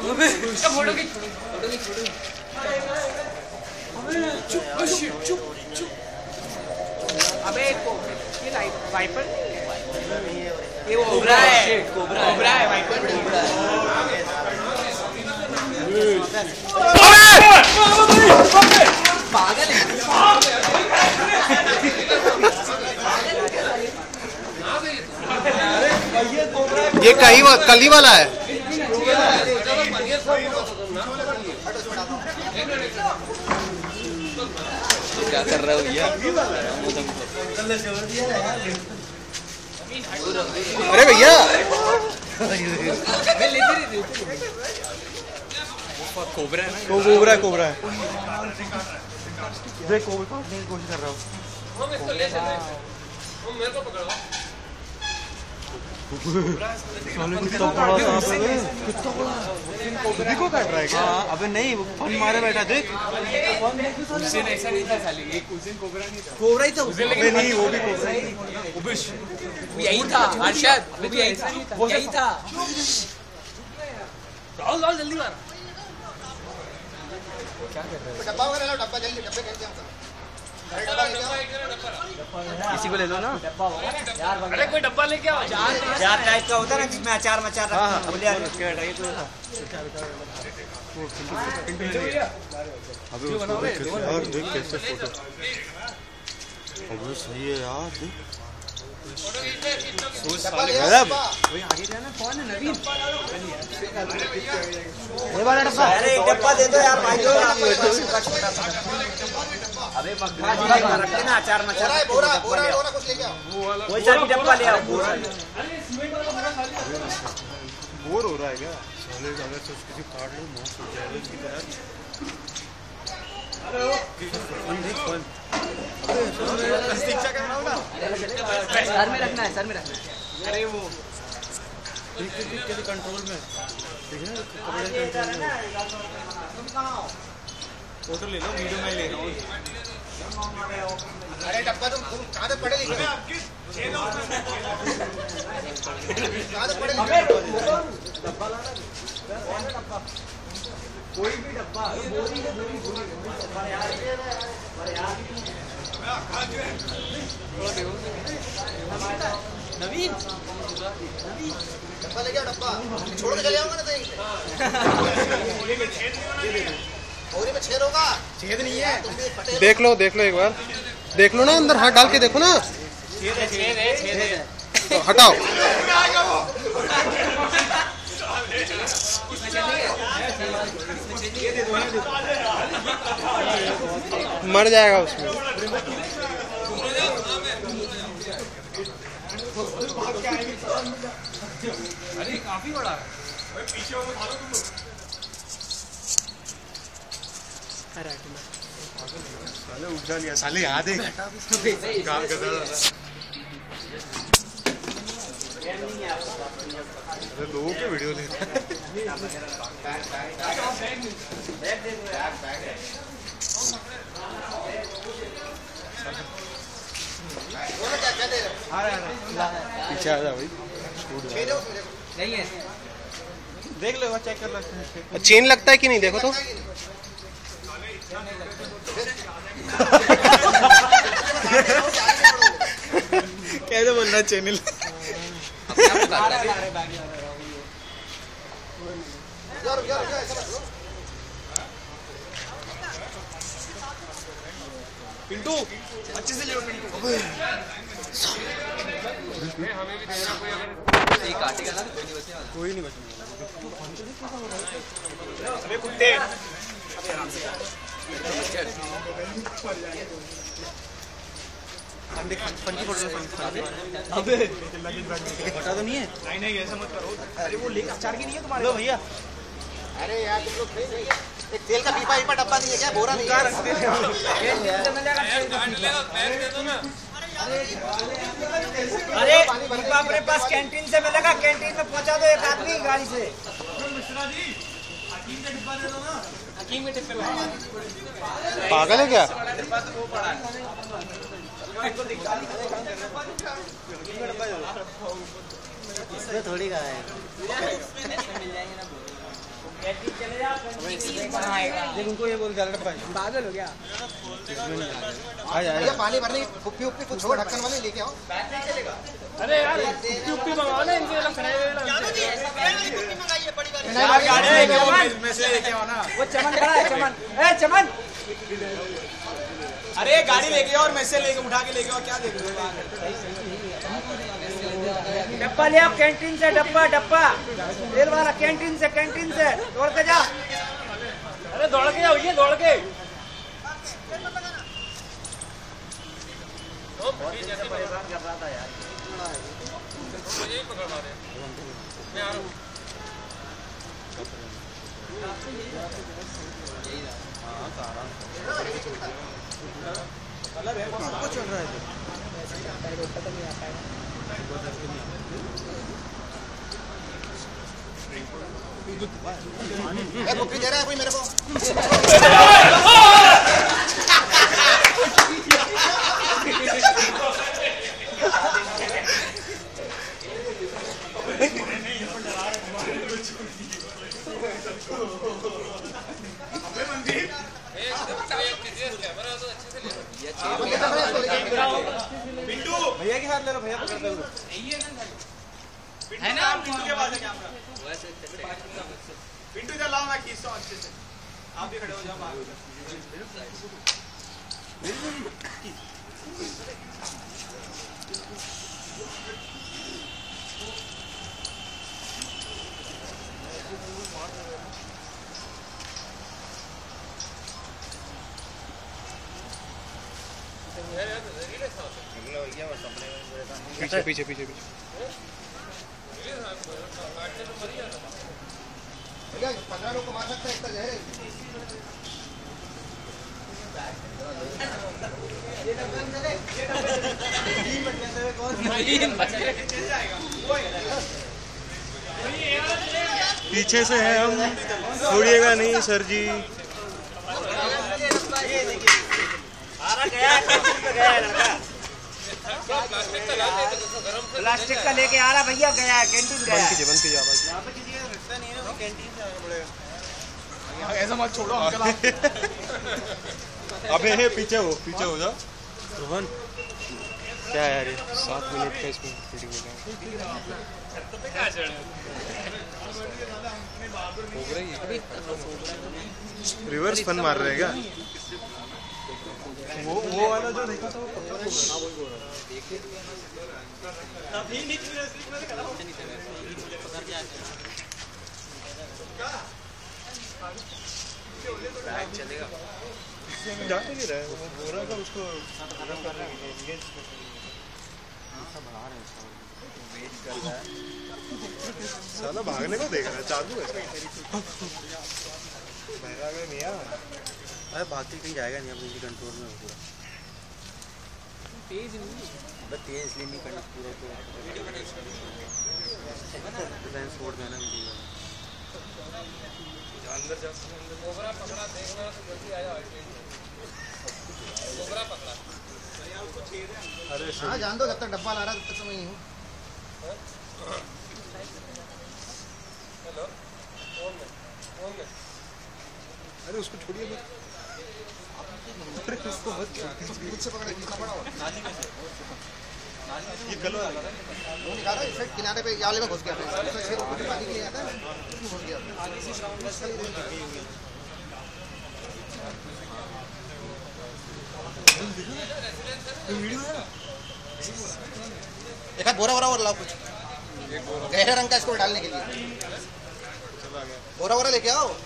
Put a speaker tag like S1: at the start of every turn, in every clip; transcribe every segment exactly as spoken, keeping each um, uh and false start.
S1: Photo खींच photo खींच photo अबे चुप चुप चुप अबे ये लाइट वाइपर ये वो कोबरा है कोबरा है वाइपर कोबरा है पागल है
S2: ये कहीं कली वाला है।
S1: क्या कर रहा हो भैया?
S2: अरे भैया
S1: कोबरा है
S2: वो कोबरा है कोबरा है देख कोबरा पकड़ने की कोशिश कर रहा हूँ।
S1: मेरे को पकड़ो
S2: कितना बड़ा सांप है कितना बड़ा खुद को काट रहा है क्या? अबे नहीं वो फन मारे बैठा देख
S1: उसे ऐसा नहीं था साली एक उसे कोबरा नहीं था
S2: कोबरा ही था अबे नहीं वो भी कोबरा ही
S1: उबिश यही था अर्शद वो भी यही था यही था डाल डाल जल्दी मार क्या कर रहा है
S3: डब्बा वगैरह लो डब्बा जल्दी डब्बे कैसे आता
S2: किसी को ले लो ना
S1: यार अरे कोई डब्बा लेके आओ
S2: चार टाइप का होता है ना जिसमें अचार मचार रखते हैं बोले यार उसके हटाइए तो अबे उसको यार देख कैसे फोटो अबे सही है यार देख
S3: गजब
S2: वही आगे जाना कौन है नवीन ये वाला डब्बा अरे एक डब्बा दे दो यार भाई दो अबे मक्खा जी का रखते ना अचार मचार
S3: बोरा बोरा बोरा कुछ लेके आओ
S2: वही सारी डब्बा ले आओ बोरा बोर हो रहा है क्या साले अगर से किसी काट लो मौत हो जाएगा इसकी तरह
S1: सर में रखना है सर में रखना है
S2: अरे वो कंट्रोल में फोटो ले लो वीडियो में ले रहा हूँ।
S3: अरे डब्बा तुम कहाँ से पड़े लिखे कहाँ से पड़े लिखे
S2: कोई भी डब्बा
S1: नवीन
S3: डब्बा लेके आओ डब्बा छोड़ के चले आऊंगा ना कहीं बोरी में छेद होगा
S2: छेद नहीं है
S4: देख लो देख लो एक बार देख लो ना अंदर हाथ डाल के देखो ना
S2: छेद है छेद है छेद है
S4: तो हटाओ मर जाएगा उसमें
S1: अरे काफी बड़ा है
S2: साले उठ जा लिया साले याद है काम करता था अरे लोगों के वीडियो ले पीछे आ जा भाई
S1: नहीं है
S2: देख लो चेक कर लो
S4: चेन लगता है कि नहीं देखो तो
S2: कैसे बन रहा चैनल पिंटू अच्छे से ले पिंटू
S1: हमें भी देना कोई अगर सही काटेगा ना
S2: कोई नहीं बचने अबे कुत्ते अबे बता तो नहीं है नहीं नहीं ऐसा मत करो अरे वो लेकर अचार की नहीं है तुम्हारे लो भैया
S3: अरे यार तुम लोग नहीं एक तेल का पीपा पीपा डब्बा नहीं है क्या बोरा नहीं है
S2: अरे पीपा अपने पास कैंटीन से मिलेगा कैंटीन में पहुंचा दो एक आदमी गाड़ी से
S4: पागल है क्या
S2: थोड़ी का है
S1: चले जा
S2: देख उनको ये बोल जा रहा है
S1: पागल हो गया।
S2: आ जा
S3: भैया पानी भरने की कुप्पी उपी कुछ हो ढक्कन वाले लेके आओ।
S1: अरे यार कुप्पी उपी मंगाओ ना इनसे लोग खड़े हुए
S3: गाड़ी लेके आओ,
S1: में से लेके आओ ना। वो चमन खड़ा है, चमन ए चमन
S5: अरे गाड़ी लेके आओ और मैसे लेके उठा के लेके आओ। क्या देख रहे हो?
S1: डब्बा ले आओ कैंटीन से, डब्बा डब्बा तेल वाला कैंटीन से, कैंटीन से दौड़ के जा। अरे दौड़ के जाओ, ये दौड़ के परेशान कर रहा था यार।
S2: कुछ चल रहा है
S3: कुप्पी दे रहा है कोई मेरे को।
S2: भैया के हाथ ले लो, भैया पकड़ते हुए
S5: है ना। पिंटू के पास है कैमरा। पिंटू इधर लाओ, मैं खींचता हूँ अच्छे से। आप भी खड़े हो जाओ बाहर।
S4: पीछे पीछे पीछे पीछे
S3: भैया पंद्रह लोग को मार सकता है इतना जहर है।
S2: पीछे से है हम, छोड़िएगा नहीं सर जी।
S1: प्लास्टिक का लेके आ रहा भैया, गया है कैंटीन गया।
S2: बंद कीजिए, बंद कीजिए आवाज।
S3: यहाँ पे किसी का रिश्ता नहीं है ना, कैंटीन से आना पड़ेगा।
S5: ऐसा मत छोड़ो अंकल आप।
S2: अबे हे पीछे हो, पीछे हो जा रोहन। क्या है यार ये सात मिनट का इसमें वीडियो मिला रिवर्स फन मार रहे हैं क्या? वो वो वाला जो देखा था वो
S5: चलेगा।
S2: जाने नहीं रहा है, वो बोरा का उसको साला भागने को देख रहा है, चालू है बहरा गया मियां। अरे भागते कहीं जाएगा नहीं, अपनी कंट्रोल में हो पूरा।
S1: तेज नहीं,
S2: बस तेज इसलिए नहीं करना पूरा तो लाइन छोड़ देना वीडियो
S5: अंदर जा कोबरा पकड़ा, देखना तो जल्दी आया। कोबरा पकड़ा।
S2: अरे
S3: हाँ जान दो, जब तक डब्बा ला रहा है तब तक तो मैं ही हूँ।
S5: हेलो फोन में फोन में
S2: अरे उसको छोड़िए मत, उसको मत छोड़िए।
S3: मुझसे पकड़े कितना बड़ा हो
S2: ये गलो है,
S3: वो निकाला इस साइड किनारे पे याले में घुस गया। उसमें छह रुपये पानी के लिए आता है, उसमें घुस गया। एक हाथ बोरा वोरा और लाओ कुछ गहरे रंग का इसको डालने के लिए। बोरा वोरा लेके आओ।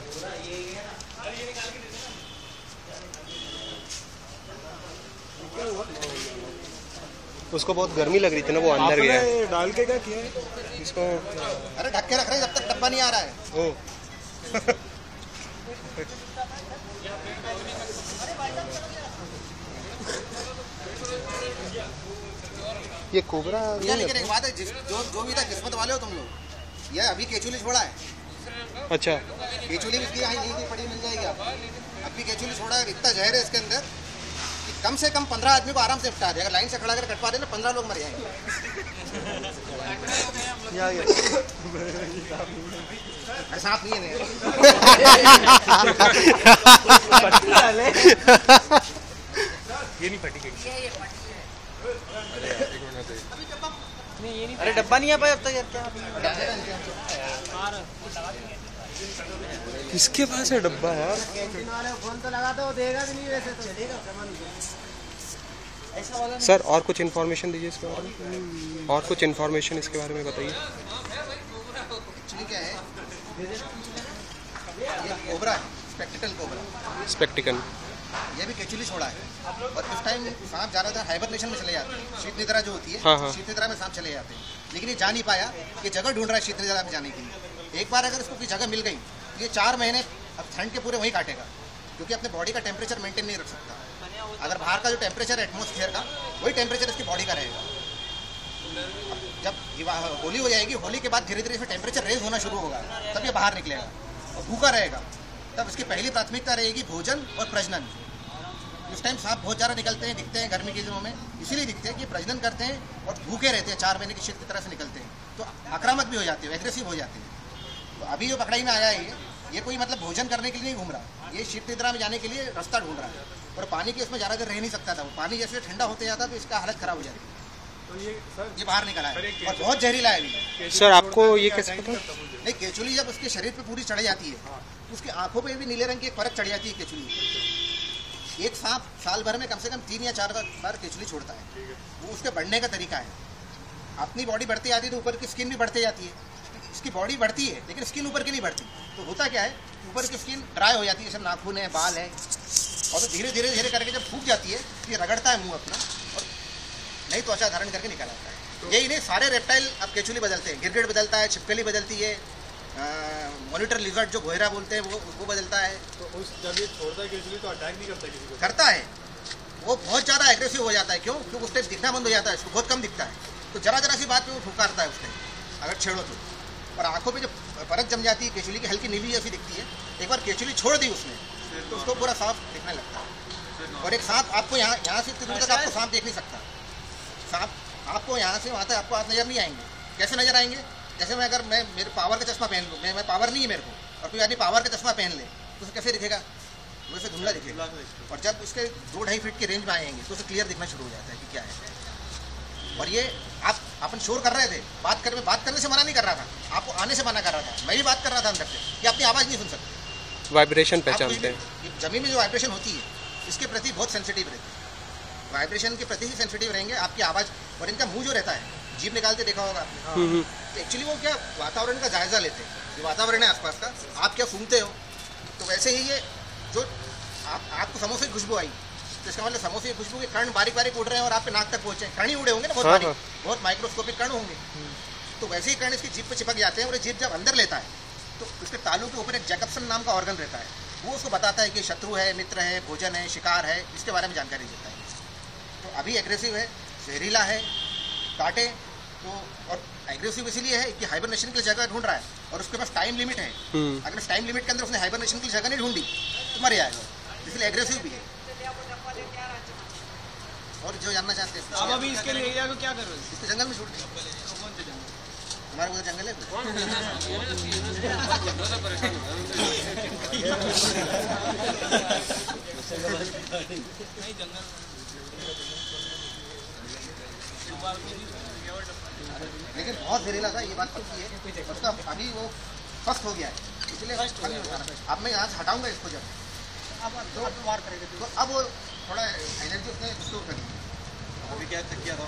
S2: उसको बहुत गर्मी लग रही थी ना, वो अंदर गया। डाल के क्या किया इसको?
S3: अरे ढक के रख रहे हैं जब तक डब्बा नहीं आ रहा है।
S2: ओ ये कोबरा
S3: भैया लेकिन एक बात है, जिस जो जो भी था किस्मत वाले हो तुम लोग, ये अभी केचुली छोड़ा है।
S2: अच्छा
S3: केचुली भी यहाँ नहीं थी, पड़ी मिल जाएगी आपको। अभी केचुली छोड़ा है, इतना जहर है इसके अंदर कि कम से कम पंद्रह आदमी को आराम से निपटा दे। अगर लाइन से खड़ा कर कटवा देना पंद्रह लोग मर जाएंगे। अरे सांप नहीं है
S2: ये नहीं फटी गई।
S1: अरे डब्बा नहीं आ पाया अब तक यार, क्या
S2: किसके पास है डब्बा यार?
S3: फोन तो लगा दो, देगा भी नहीं वैसे तो चलेगा।
S4: सर और कुछ इन्फॉर्मेशन दीजिए इसके बारे में, और कुछ इन्फॉर्मेशन इसके बारे में बताइए।
S3: एक्चुअली क्या है, ये कोबरा है, स्पेक्टिकल कोबरा,
S4: स्पेक्टिकल।
S3: ये भी केचुली छोड़ा है और इस टाइम सांप ज़्यादातर हाइबरनेशन में चले जाते हैं। शीत निद्रा जो होती है,
S4: हाँ, हाँ।
S3: शीत निद्रा में सांप चले जाते हैं, लेकिन ये जा नहीं पाया कि जगह ढूंढ रहा है शीत निद्रा में जाने के लिए। एक बार अगर इसको कोई जगह मिल गई तो ये चार महीने अब ठंड के पूरे वहीं काटेगा, क्योंकि अपने बॉडी का टेम्परेचर मेंटेन नहीं रख सकता। अगर बाहर का जो टेम्परेचर है एटमॉस्फेयर का, वही टेम्परेचर इसकी बॉडी का रहेगा। जब होली हो जाएगी, होली के बाद धीरे धीरे इसमें टेम्परेचर रेज होना शुरू होगा, तब ये बाहर निकलेगा और भूखा रहेगा। तब इसकी पहली प्राथमिकता रहेगी भोजन और प्रजनन। उस टाइम सांप बहुत ज़्यादा निकलते हैं, दिखते हैं गर्मी के दिनों में, इसीलिए दिखते हैं कि प्रजनन करते हैं और भूखे रहते हैं, चार महीने की शीत की तरह से निकलते हैं, तो आक्रामक भी हो जाते हैं, एग्रेसिव हो जाते हैं। तो अभी जो पकड़ाई में आया है ये ये कोई मतलब भोजन करने के लिए नहीं घूम रहा, ये शीत निद्रा में जाने के लिए रास्ता ढूंढ रहा है। और पानी के इसमें ज़्यादा देर रह नहीं सकता था, वो पानी जैसे ठंडा होते जाता तो इसका हालत खराब हो जाती है। तो ये सर ये बाहर निकला है और बहुत जहरीला है अभी।
S4: सर आपको ये कैसे पता?
S3: नहीं, केचुली जब उसके शरीर पे पूरी चढ़ जाती है, उसकी आंखों पे भी नीले रंग की एक परत चढ़ जाती है केचुली। एक सांप साल भर में कम से कम तीन या चार बार केचुली छोड़ता है, वो उसके बढ़ने का तरीका है। अपनी बॉडी बढ़ती जाती है तो ऊपर की स्किन भी बढ़ती जाती है। इसकी बॉडी बढ़ती है लेकिन स्किन ऊपर की नहीं बढ़ती, तो होता क्या है, ऊपर की स्किन ड्राई हो जाती है, जैसे नाखून है, बाल है, और तो धीरे धीरे धीरे करके जब सूख जाती है तो ये रगड़ता है मुंह अपना और नई त्वचा धारण करके निकल आता है। यही नहीं, सारे रेप्टाइल अब केचुली बदलते हैं, गिरगिट बदलता है, छिपकली बदलती है, मॉनिटर लिजर्ड जो घोयरा बोलते हैं वो वो बदलता है।
S2: तो उस जब ये छोड़ता है केचुली तो अटैक नहीं करता किसी को?
S3: करता है, वो बहुत ज़्यादा एग्रेसिव हो जाता है। क्यों? क्योंकि उस टाइम दिखना बंद हो जाता है, उसको बहुत कम दिखता है, तो जरा जरा सी बात पे वो फुकारता है उस टाइम अगर छेड़ो तो। और आंखों पे जब परत जम जाती है केचुली की, हल्की नीली जैसी दिखती है, एक बार केचुली छोड़ दी उसने तो उसको पूरा सांप दिखने लगता है। और एक सांप आपको यहाँ यहाँ से इतनी दूर तक आपको सांप देख नहीं सकता। सांप आपको यहाँ से वहाँ तक आपको हाथ नजर नहीं आएंगे। कैसे नजर आएंगे? जैसे मैं अगर मैं मेरे पावर का चश्मा पहन लूँ, मैं मैं पावर नहीं है मेरे को, और कोई आदमी पावर का चश्मा पहन ले तो उसे कैसे दिखेगा? वैसे धुंधला दिखेगा। और जब उसके दो ढाई फीट की रेंज में आएंगे तो उसे क्लियर दिखना शुरू हो जाता है कि क्या है। और ये आप अपन शोर कर रहे थे, बात कर बात करने से मना नहीं कर रहा था, आपको आने से मना कर रहा था। मैं भी बात कर रहा था अंदर से कि अपनी आवाज़ नहीं सुन सकते,
S4: वाइब्रेशन पहचानते हैं।
S3: जमीन में जो वाइब्रेशन होती है इसके प्रति बहुत सेंसिटिव रहते हैं, वाइब्रेशन के प्रति ही सेंसिटिव रहेंगे आपकी आवाज़। और इनका मुंह जो रहता है, जीभ निकालते देखा होगा आपने, तो एक्चुअली वो क्या वातावरण का जायजा लेते हैं, जो वातावरण है आसपास का, आप क्या सूंघते हो, तो वैसे ही ये जो आप आपको समोसे की खुशबू आई तो इसका मतलब समोसे की खुशबू के कण बारीक बारीक उड़ रहे हैं और आपके नाक तक पहुंचे, कण ही उड़े होंगे ना, बहुत बारीक, बहुत माइक्रोस्कोपिक कण होंगे। तो वैसे ही कण इसकी जीभ पे चिपक जाते हैं और जीभ जब अंदर लेता है तो उसके तालू के ऊपर एक जैकबसन नाम का ऑर्गन रहता है, वो उसको बताता है कि शत्रु है, मित्र है, भोजन है, शिकार है, इसके बारे में जानकारी देता है। तो अभी एग्रेसिव है, जहरीला है, काटे तो, और एग्रेसिव इसीलिए है कि हाइबरनेशन की जगह ढूंढ रहा है और उसके पास टाइम लिमिट है। अगर उस टाइम लिमिट के अंदर उसने हाइबरनेशन की जगह नहीं ढूंढी तो मर जाएगा, इसलिए एग्रेसिव भी है। और जो जानना चाहते हैं
S1: अब अभी इसके ले जाकर क्या कर रहे हो?
S3: इसको जंगल में छोड़ दिया। हमारे उधर जंगल है लेकिन बहुत जहरीला था, ये बात पक्की है। उसका अभी वो फर्स्ट हो गया है, इसलिए अब मैं यहाँ से हटाऊंगा इसको। जब अब दो वार करेंगे तो अब वो थोड़ा एनर्जी उसने स्टोर कर दी। अभी क्या थक गया था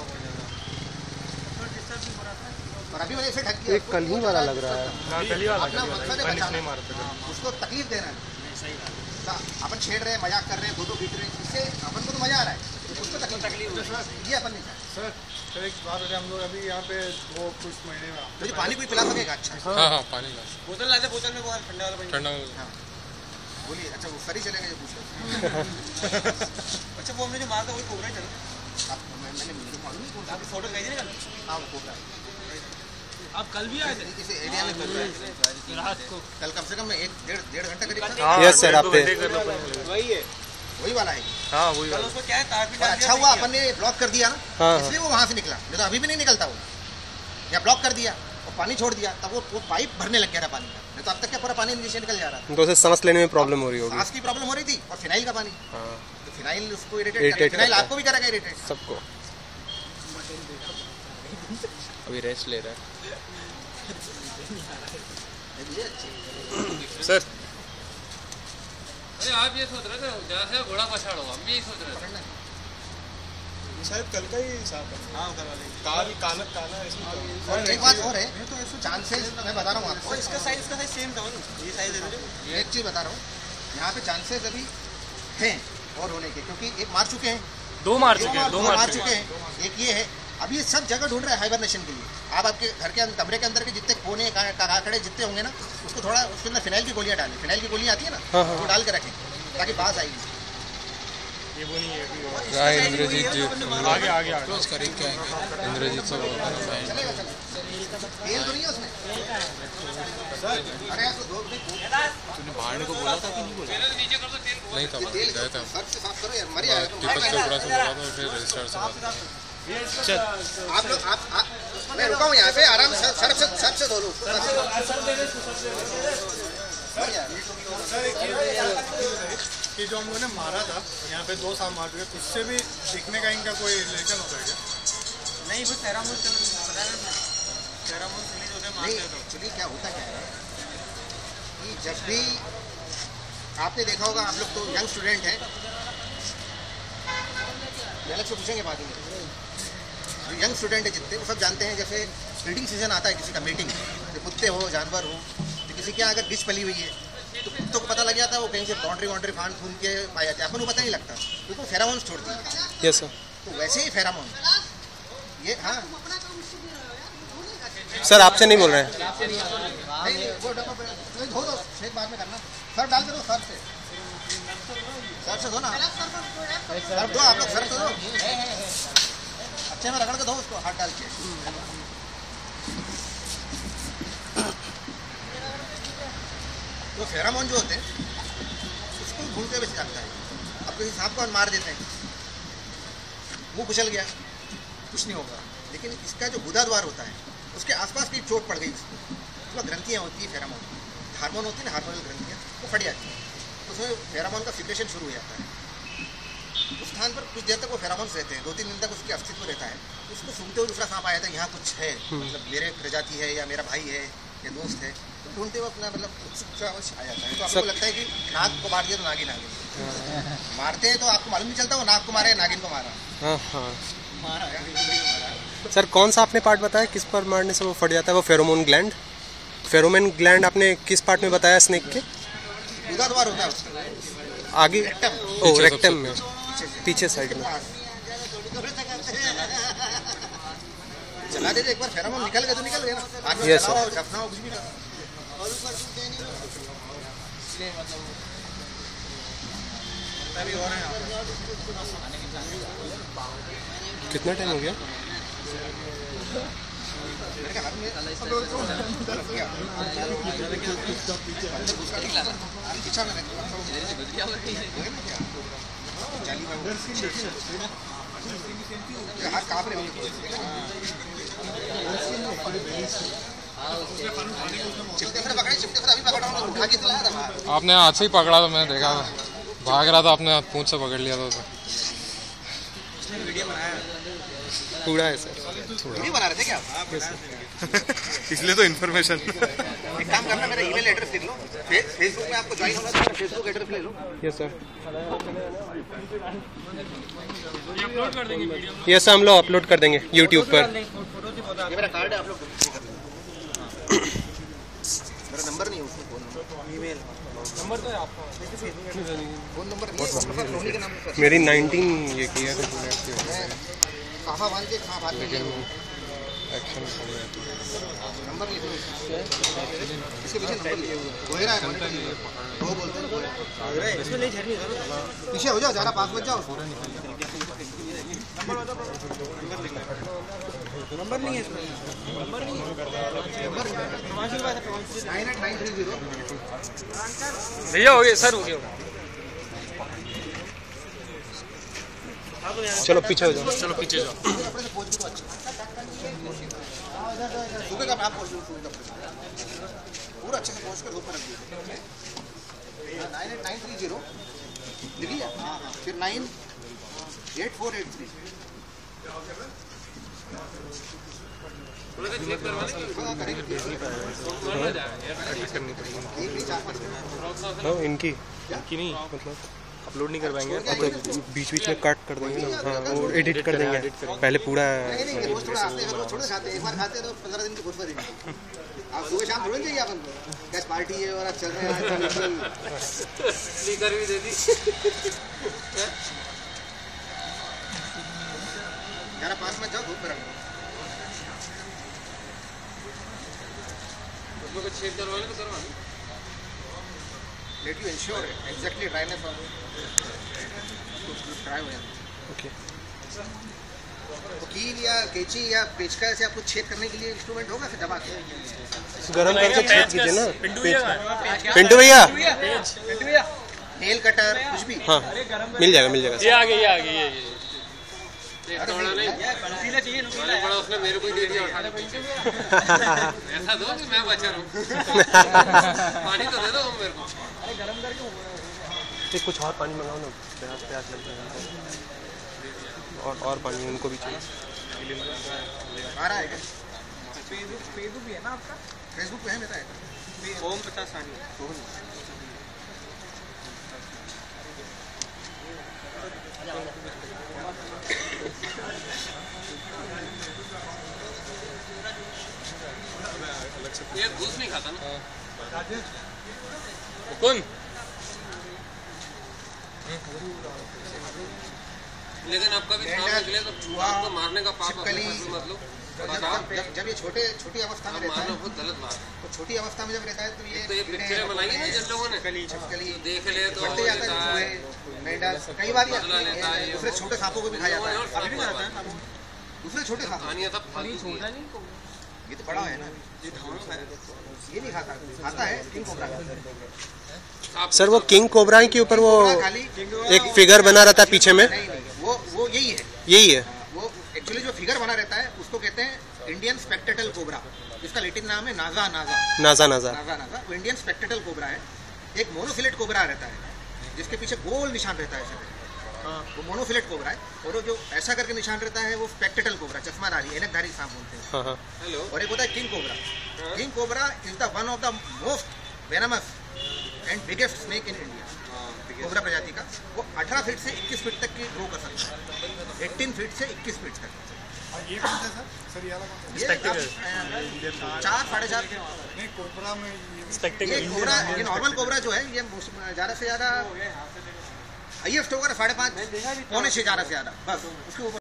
S3: और अभी मैंने इसे ढक दिया।
S4: कल ही वाला लग रहा है,
S3: कल ही वाला उसको तकलीफ देना है। अपन छेड़ रहे हैं, मजाक कर रहे हैं, दो दो बीत रहे हैं, इससे अपन को तो मजा आ रहा है, उसको तकलीफ तकलीफ ये अपन नहीं चाहते।
S2: सर सर एक बात है, हम लोग अभी यहाँ पे वो कुछ महीने में
S3: मुझे पानी कोई पिला सकेगा? अच्छा
S4: हाँ हाँ पानी
S1: बोतल लाते, बोतल में वो ठंडा वाला पानी
S4: ठंडा।
S3: हाँ बोलिए। अच्छा वो सर ही चलेगा ये पूछ रहे।
S1: अच्छा वो हमने जो मारा था वही कोबरा चला।
S3: आप मैंने मुझे मालूम नहीं कौन सा
S1: आपकी फोटो भेजी ना कल?
S3: हाँ वो कोबरा
S1: आप कल भी आए थे
S3: इस एरिया में मिल रहा है
S1: रात को?
S3: कल कम से कम एक डेढ़ डेढ़ घंटा करीब।
S4: यस सर, आप पे
S1: वही है,
S3: वही वाला है।
S4: हाँ वही
S1: कल उसको क्या है तार भी
S3: और अच्छा हुआ अपन ने ब्लॉक कर दिया ना,
S4: हाँ,
S3: इसलिए वो वहाँ से निकला, नहीं तो अभी भी नहीं निकलता वो। या ब्लॉक कर दिया और पानी छोड़ दिया, तब वो वो पाइप भरने लग गया था पानी का। नहीं तो अब तक क्या पूरा पानी नीचे निकल जा रहा था।
S4: तो उसे सांस लेने में प्रॉब्लम हो रही होगी।
S3: सांस की प्रॉब्लम हो रही थी और फिनाइल का पानी,
S4: हाँ,
S3: तो फिनाइल उसको इरिटेट
S4: Irritate
S3: करेगा, फिनाइल
S4: करता है।
S3: आपको भी करेगा इरिटेट।
S4: सबको।
S2: अभी रेस्ट ले रहा है
S4: सर।
S5: अरे आप ये सोच रहे थे जैसे घोड़ा पछाड़ो, हम भी यही सोच रहे थे।
S2: शायद कल का ही साफ है। हाँ उधर वाले काल काला काला इसमें।
S3: और एक बात और है, चांसेस मैं बता रहा हूँ आपको,
S2: इसका साइज इसका साइज सेम था ना, ये साइज है।
S3: एक चीज़ बता रहा हूँ, यहाँ पे चांसेस अभी हैं और होने के, क्योंकि एक मार चुके हैं,
S1: दो मार
S3: दो
S1: चुके हैं, दो
S3: मार
S1: मार
S3: चुके हैं, एक ये है। अब ये सब जगह ढूंढ रहे हैं हाइबरनेशन के लिए। आप आपके घर के अंदर, कमरे के अंदर के जितने कोने काकड़े जितने होंगे ना, उसको थोड़ा उसके अंदर फिनाइल की गोलियां डालें, फिनाइल की गोलियां आती है ना,
S4: हाँ, हाँ।
S3: वो डाल के रखें ताकि बात आएगी।
S4: क्या इंद्रजीत जी
S2: आगे आगे आगे
S4: करीब क्या आएंगे? इंद्रजीत सर
S3: चलेगा चलेगा, तेल तो नहीं है उसमें। अरे यार तो दो
S2: तूने बाहर को बोला था कि नहीं बोला?
S5: नीचे कर दो तेल को।
S4: नहीं था,
S3: तेल
S4: गया था।
S3: सर से साफ करो यार, मर जाएगा।
S4: दीपक चोपड़ा से बोला था, फिर रजिस्ट्रार से बात की।
S3: आप लोग आप, आप मैं रुका हूँ यहाँ पे, आराम से सर्फ से सर्फ से धो लो।
S2: ये जो हम लोगों ने मारा था यहाँ पे दो साल मार चुके, उससे भी दिखने का इनका कोई रिलेशन होता है क्या?
S5: नहीं वो सेरामोन चलो पता है ना, सेरामोन रिलीज होते
S3: नहीं
S5: मारते हैं तो।
S3: एक्चुअली क्या होता क्या है कि जब भी आपने देखा होगा, आप लोग तो यंग स्टूडेंट हैं, अलग से पूछेंगे बाद में। जो यंग स्टूडेंट है जितने, वो सब जानते हैं, जैसे ब्रीडिंग सीजन आता है किसी का, मीटिंग, तो कुत्ते हो जानवर हो, तो किसी के यहाँ अगर डिश पली हुई है तो कुत्तों को पता लग जाता है, वो कहीं से बाउंड्री वाउंड्री फांड फून के पाए जाते हैं, अपन को पता नहीं लगता क्योंकि वो फेरामोन छोड़ती है।
S4: Yes sir.
S3: तो वैसे ही फेरामोन ये, हाँ
S4: सर आपसे नहीं बोल रहे हैं।
S3: नहीं नहीं वो डब्बा पे नहीं, धो दो, शेक बाद में करना, सर्फ डाल के दो, सर्फ से सर्फ से धो ना, सर्फ दो, आप लोग सर्फ दो, अच्छे में रगड़ के दो उसको हाथ डाल के। तो फेरामोन जो होते हैं उसको ढूंढते हुए जाता है। अब किसी सांप को मार देते हैं, वो कुचल गया, कुछ नहीं होगा, लेकिन इसका जो गुदा द्वार होता है उसके आसपास की चोट पड़ गई उसको, उसमें ग्रंथियाँ होती है, फेरामोन हार्मोन होती है ना, हार्मोनल ग्रंथियाँ, वो फट जाती हैं, तो उसमें फेरामोन का सिक्रेशन शुरू हो जाता है। उस स्थान पर कुछ देर तक वो फेरामोन्स रहते हैं, दो तीन दिन तक उसकी अस्तित्व रहता है। उसको सूंघते हुए दूसरा सांप आया था, यहाँ कुछ है, मतलब मेरे प्रजाति है या मेरा भाई है या दोस्त है, तो ढूंढते हुए अपना मतलब उत्सुकता आ जाता है। तो आपको लगता है कि नाग को मार दिया तो नागिन आ गई, मारते हैं तो आपको मालूम नहीं चलता वो नाग को मारा है नागिन को मारा।
S4: हाँ हाँ सर, कौन सा आपने पार्ट बताया किस पर मारने से वो फट जाता है? वो फेरोमोन ग्लैंड, फेरोमोन ग्लैंड आपने किस पार्ट में बताया स्नेक के?
S3: गुदा द्वार होता है उसका
S4: आगे, ओ रेक्टम में, पीछे साइड में।
S3: चला दे एक बार, फेरामोन निकल गया तो निकल गया ना, आगे
S4: Yes,
S3: चलाओ झपनाओ कुछ भी करो।
S4: कितना टाइम हो गया?
S3: हाथ कांप रहे हो। चिपटे फिर पकड़े, चिपटे फिर अभी पकड़ा हूँ, उठा के चलाया था।
S6: आपने हाथ से ही पकड़ा था, मैंने देखा था, भाग रहा था, आपने पूंछ से पकड़ लिया था उसे।
S4: पूरा है सर,
S3: वीडियो बना रहे थे क्या?
S2: इसलिए तो इन्फॉर्मेशन।
S3: एक काम करना, मेरा ईमेल एड्रेस लिख लो, फेसबुक में आपको ज्वाइन होना है तो मेरा फेसबुक एड्रेस ले लो।
S4: यस सर, यस सर, हम लोग अपलोड कर देंगे यूट्यूब पर।
S3: ये मेरा कार्ड है, आप लोग मेरा नंबर नहीं है उसमें, फोन नंबर, ईमेल नंबर तो है आपका, फोन नंबर नहीं है, रोनी के नाम पे
S4: मेरी नाइनटीन ये किया था
S3: कहाँ बांध के कहाँ बांध के
S4: एक्शन
S3: नंबर लिखो, इसके पीछे नंबर लिखो, गोहेरा है, वो बोलते हैं गोहेरा, इसमें नहीं झरनी, पीछे हो जाओ, ज़्यादा पास बच जाओ। नंबर नहीं है इसमें, नंबर नहीं है, nine eight nine three zero.
S1: भैया हो गया सर, हो गया।
S4: चलो पीछे हो जाओ,
S1: चलो पीछे जाओ।
S3: सूखेगा, आप पूरा अच्छे से वॉश कर धूप में रख दीजिए। Nine eight nine three zero लिखिए। हाँ हाँ, फिर nine eight four eight three.
S4: हाँ इनकी इनकी नहीं मतलब अपलोड नहीं कर पाएंगे, अब बीच बीच में कट कर देंगे ना। हाँ वो एडिट कर देंगे, पहले पूरा
S3: नहीं नहीं, रोज थोड़ा खाते हैं, रोज थोड़ा खाते हैं, एक बार खाते हैं तो पंद्रह दिन की कोर्स पर देंगे। आप सुबह शाम थोड़ा चाहिए अपन को, कैश पार्टी है और आप चल रहे हैं।
S5: स्पीकर भी दे दी।
S3: जरा पास में जाओ, धूप में रखो।
S5: उसमें कुछ छेद करवाने को करवा दो।
S3: Let you ensure exactly dryness of dry हो जाता है।
S4: ओके।
S3: तो कील या कैंची या पेचका से आपको छेद करने के लिए इंस्ट्रूमेंट होगा फिर दबा के
S4: गरम करके छेद कीजिए ना। पिंटू भैया,
S3: नेल कटर कुछ भी।
S4: हाँ मिल जाएगा मिल जाएगा।
S6: ये आ गई ये आ गई ये ये
S5: नहीं नुकीला चाहिए, नुकीला है। उसने मेरे को ही दे दिया उठा के। ऐसा दो कि मैं बचा रहूं। पानी तो दे दो मेरे को। अरे गरम करके
S4: कुछ और पानी मंगाओ ना, प्यास प्यास लग जाएगा। और और पानी उनको भी चाहिए।
S3: आ रहा है क्या?
S1: फेसबुक फेसबुक भी है ना आपका?
S3: फेसबुक पे है मेरा है।
S5: ओम प्रकाश सानी। ये घूस नहीं खाता ना।
S6: कौन
S5: लेकिन आपका भी सांप निकले तो आपको मारने का पाप अपने सर पे मत लो।
S3: जब जब जब ये छोटे छोटी अवस्था में रहता
S5: मारना
S3: है,
S5: बहुत गलत बात है।
S3: तो छोटी अवस्था में जब रहता है तो ये
S5: तो ये पिक्चरें बनाई है जिन लोगों ने
S3: कली छिपकली
S5: देख ले तो
S3: बढ़ते जाता है, चूहे, मेंढक, कई बार ये
S5: बदला लेता है।
S3: दूसरे छोटे सांपों को भी खा जाता है।
S5: अभी भी खाता है।
S3: दूसरे छोटे सांप,
S5: कहानियां सब फालतू की हैं।
S3: ये तो बड़ा है ना, ये धान ये नहीं खाता, खाता है किंग कोबरा खाता है।
S4: सर वो किंग कोबरा के ऊपर वो
S3: खाली
S4: एक फिगर बना रहता है पीछे में,
S3: नहीं नहीं, वो वो यही है।
S4: यही है।
S3: वो एक्चुअली जो फिगर बना रहता है उसको कहते हैं इंडियन स्पेक्टेटल कोबरा, जिसका लैटिन नाम है नाजा नाजा
S4: नाजा नाजा
S3: नाजा नाजा। वो इंडियन स्पेक्टेटल कोबरा है। एक मोनोफिलेट कोबरा रहता है जिसके पीछे गोल निशान रहता है ऐसे, वो मोनोफिलेट कोबरा है। और वो जो ऐसा करके निशान रहता है वो स्पेक्टेटल कोबरा, चश्माधारी ऐनकधारी सांप बोलते हैं।
S4: हाँ हाँ
S5: हेलो
S3: और एक होता है king cobra. King cobra is the one of the most venomous and biggest snake in India. Cobra प्रजाति का वो अठारह फीट से इक्कीस फीट तक की ग्रो कर सकता है, अठारह फीट से इक्कीस फीट तक।
S2: ये कौन सा सर? सर ये वाला कौन सा?
S3: ये आप, चार साढ़े चार
S2: नहीं कोबरा में
S3: ये कोबरा, ये नॉर्मल कोबरा जो है ये ज़्यादा से ज़्यादा हाईएस्ट होगा साढ़े पाँच पौने छः ज़्यादा से ज़्यादा, बस उसके ऊपर